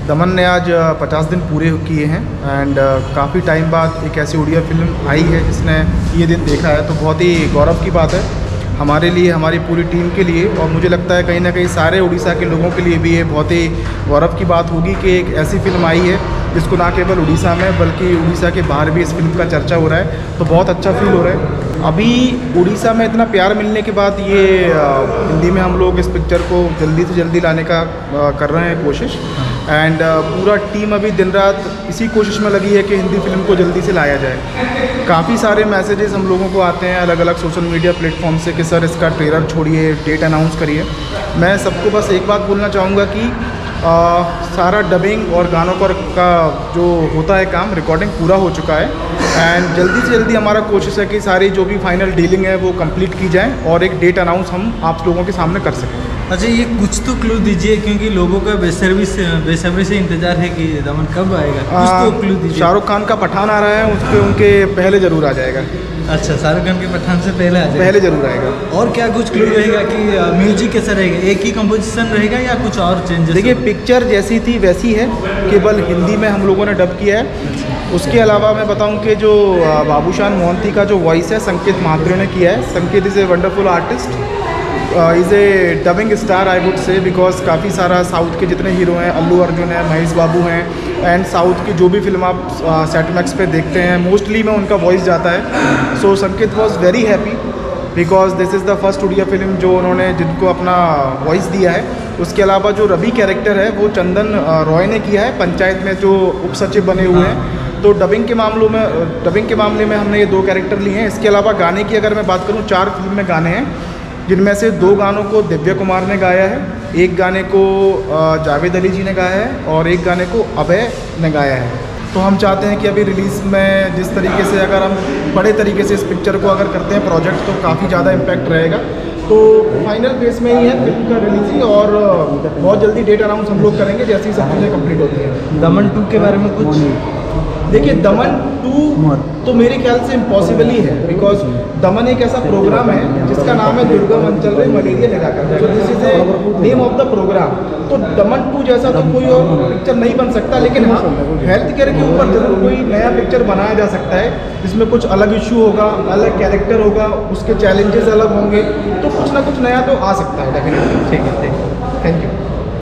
दमन ने आज 50 दिन पूरे किए हैं एंड काफ़ी टाइम बाद एक ऐसी उड़िया फिल्म आई है जिसने ये दिन देखा है, तो बहुत ही गौरव की बात है हमारे लिए, हमारी पूरी टीम के लिए। और मुझे लगता है कहीं ना कहीं सारे उड़ीसा के लोगों के लिए भी ये बहुत ही गौरव की बात होगी कि एक ऐसी फिल्म आई है जिसको ना केवल उड़ीसा में बल्कि उड़ीसा के बाहर भी इस फिल्म का चर्चा हो रहा है, तो बहुत अच्छा फील हो रहा है। अभी उड़ीसा में इतना प्यार मिलने के बाद ये हिंदी में हम लोग इस पिक्चर को जल्दी से जल्दी लाने का कर रहे हैं कोशिश। एंड पूरा टीम अभी दिन रात इसी कोशिश में लगी है कि हिंदी फिल्म को जल्दी से लाया जाए। काफ़ी सारे मैसेजेस हम लोगों को आते हैं अलग अलग सोशल मीडिया प्लेटफॉर्म से कि सर इसका ट्रेलर छोड़िए, डेट अनाउंस करिए। मैं सबको बस एक बात बोलना चाहूँगा कि सारा डबिंग और गानों का जो होता है काम, रिकॉर्डिंग पूरा हो चुका है एंड जल्दी से जल्दी हमारा कोशिश है कि सारी जो भी फाइनल डीलिंग है वो कंप्लीट की जाए और एक डेट अनाउंस हम आप लोगों के सामने कर सकें। अच्छा, ये कुछ तो क्लू दीजिए क्योंकि लोगों का बेसब्री से इंतजार है कि दमन कब आएगा। कुछ तो क्लू दीजिए। शाहरुख खान का पठान आ रहा है, उस पर उनके पहले ज़रूर आ जाएगा। अच्छा, शाहरुख खान के पठान से पहले आ जाएगा, पहले ज़रूर आएगा। और क्या कुछ क्लू रहेगा कि म्यूजिक कैसा रहेगा, एक ही कंपोजिशन रहेगा या कुछ और चेंजेस? देखिए, पिक्चर जैसी थी वैसी है, केवल हिंदी में हम लोगों ने डब किया है। उसके अलावा मैं बताऊं कि जो बाबूशान मोहंती का जो वॉइस है संकेत महात्रे ने किया है। Sanket is a wonderful artist, is a dubbing star I would say, because काफ़ी सारा साउथ के जितने हीरो हैं, अल्लू अर्जुन है, महेश बाबू हैं एंड साउथ की जो भी फिल्म आप सेट मैक्स पे देखते हैं मोस्टली में उनका वॉइस जाता है। So Sanket was very happy because this is the first Odia film जो उन्होंने जिनको अपना वॉइस दिया है। उसके अलावा जो रवि कैरेक्टर है वो चंदन रॉय ने किया है, पंचायत में जो उप सचिव बने हुए हैं। तो डबिंग के मामले में हमने ये 2 कैरेक्टर लिए हैं। इसके अलावा गाने की अगर मैं बात करूँ, 4 फिल्म में गाने हैं जिनमें से 2 गानों को दिव्या कुमार ने गाया है, एक गाने को जावेद अली जी ने गाया है और एक गाने को अभय ने गाया है। तो हम चाहते हैं कि अभी रिलीज़ में जिस तरीके से अगर हम बड़े तरीके से इस पिक्चर को अगर करते हैं प्रोजेक्ट, तो काफ़ी ज़्यादा इम्पैक्ट रहेगा। तो फाइनल फेस में ही है फिल्म का रिलीज और बहुत जल्दी डेट अनाउंस हम लोग करेंगे जैसे ही सब चीज़ें कंप्लीट होती हैं। दमन 2 के बारे में कुछ? देखिए, दमन 2 तो मेरे ख्याल से इम्पॉसिबल ही है, बिकॉज दमन एक ऐसा प्रोग्राम है जिसका नाम है दुर्गम अंचल में मलेरिया लगाकर, तो this is a name of the programme. तो दमन 2 जैसा तो कोई और पिक्चर नहीं बन सकता, लेकिन हाँ, हेल्थ केयर के ऊपर जरूर कोई नया पिक्चर बनाया जा सकता है जिसमें कुछ अलग इशू होगा, अलग कैरेक्टर होगा, उसके चैलेंजेस अलग होंगे, तो कुछ ना कुछ नया तो आ सकता है डेफिनेटली। ठीक है, थैंक यू।